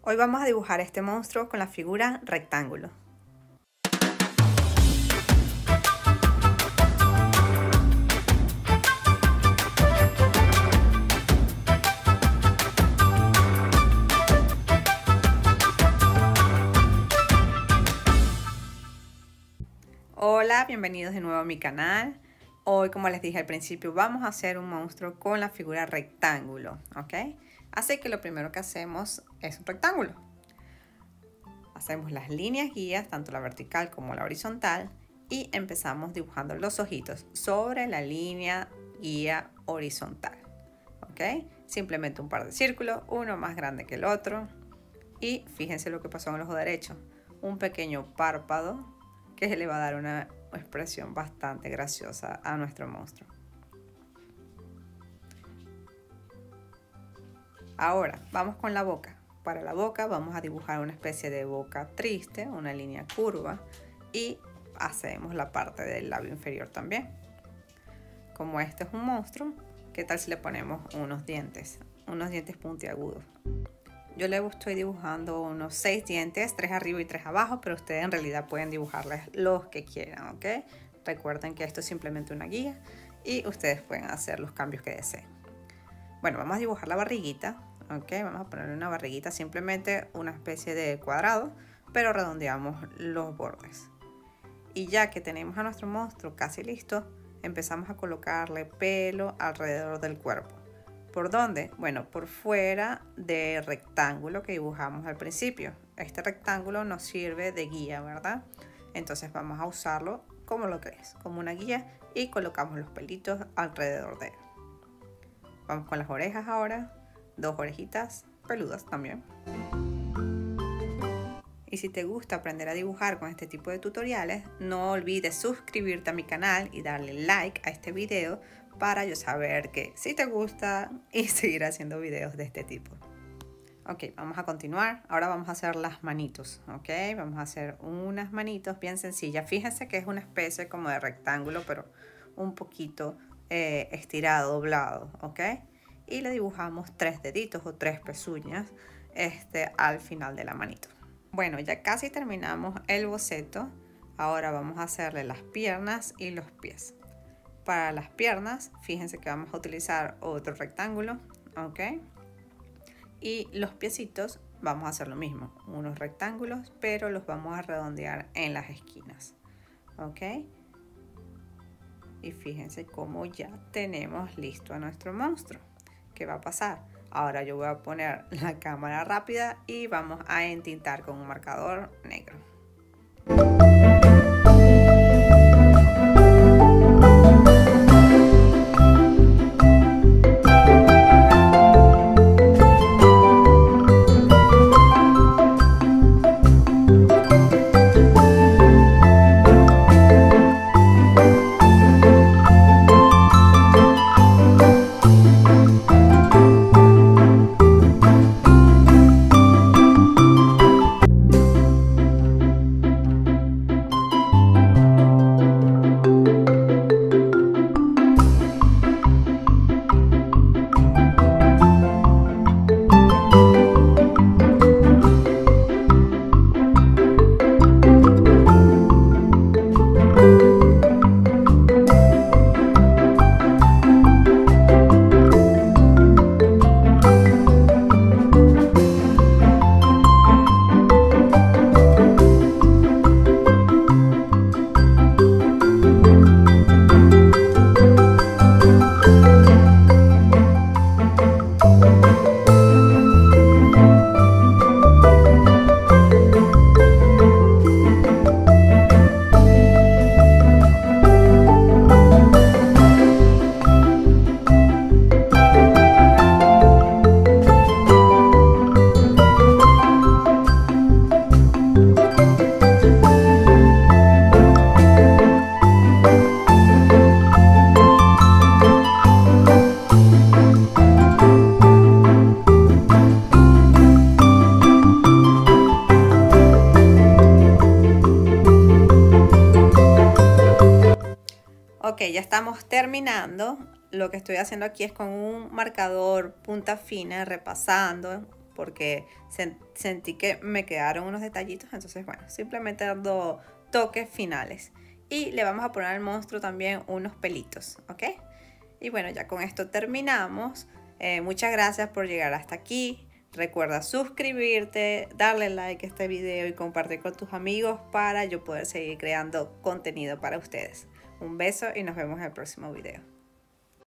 Hoy vamos a dibujar este monstruo con la figura rectángulo. Hola, bienvenidos de nuevo a mi canal. Hoy, como les dije al principio, vamos a hacer un monstruo con la figura rectángulo, ¿ok? Así que lo primero que hacemos es un rectángulo. Hacemos las líneas guías, tanto la vertical como la horizontal, y empezamos dibujando los ojitos sobre la línea guía horizontal, ¿ok? Simplemente un par de círculos, uno más grande que el otro, y fíjense lo que pasó en el ojo derecho, un pequeño párpado que le va a dar una expresión bastante graciosa a nuestro monstruo. Ahora vamos con la boca. Para la boca vamos a dibujar una especie de boca triste, una línea curva, y hacemos la parte del labio inferior también. Como este es un monstruo, ¿qué tal si le ponemos unos dientes puntiagudos? Yo le estoy dibujando unos 6 dientes, 3 arriba y 3 abajo, pero ustedes en realidad pueden dibujarles los que quieran, ¿ok? Recuerden que esto es simplemente una guía y ustedes pueden hacer los cambios que deseen. Bueno, vamos a dibujar la barriguita, ¿ok? Vamos a ponerle una barriguita, simplemente una especie de cuadrado, pero redondeamos los bordes. Y ya que tenemos a nuestro monstruo casi listo, empezamos a colocarle pelo alrededor del cuerpo. ¿Por dónde? Bueno, por fuera del rectángulo que dibujamos al principio. Este rectángulo nos sirve de guía, ¿verdad? Entonces vamos a usarlo como lo que es, como una guía, y colocamos los pelitos alrededor de él. Vamos con las orejas ahora, 2 orejitas peludas también. Y si te gusta aprender a dibujar con este tipo de tutoriales, no olvides suscribirte a mi canal y darle like a este video para yo saber que sí te gusta y seguir haciendo videos de este tipo. Ok, vamos a continuar. Ahora vamos a hacer las manitos, ok. Vamos a hacer unas manitos bien sencillas. Fíjense que es una especie como de rectángulo, pero un poquito estirado, doblado, ok. Y le dibujamos 3 deditos o 3 pezuñas al final de la manito. Bueno, ya casi terminamos el boceto. Ahora vamos a hacerle las piernas y los pies. Para las piernas, fíjense que vamos a utilizar otro rectángulo, ¿ok? Y los piecitos vamos a hacer lo mismo, unos rectángulos, pero los vamos a redondear en las esquinas, ¿ok? Y fíjense cómo ya tenemos listo a nuestro monstruo. ¿Qué va a pasar? Ahora yo voy a poner la cámara rápida y vamos a entintar con un marcador negro. Ok, ya estamos terminando. Lo que estoy haciendo aquí es con un marcador punta fina, repasando porque sentí que me quedaron unos detallitos. Entonces bueno, simplemente dando toques finales. Y le vamos a poner al monstruo también unos pelitos, ¿ok? Y bueno, ya con esto terminamos. Muchas gracias por llegar hasta aquí. Recuerda suscribirte, darle like a este video y compartir con tus amigos para yo poder seguir creando contenido para ustedes. Un beso y nos vemos en el próximo video.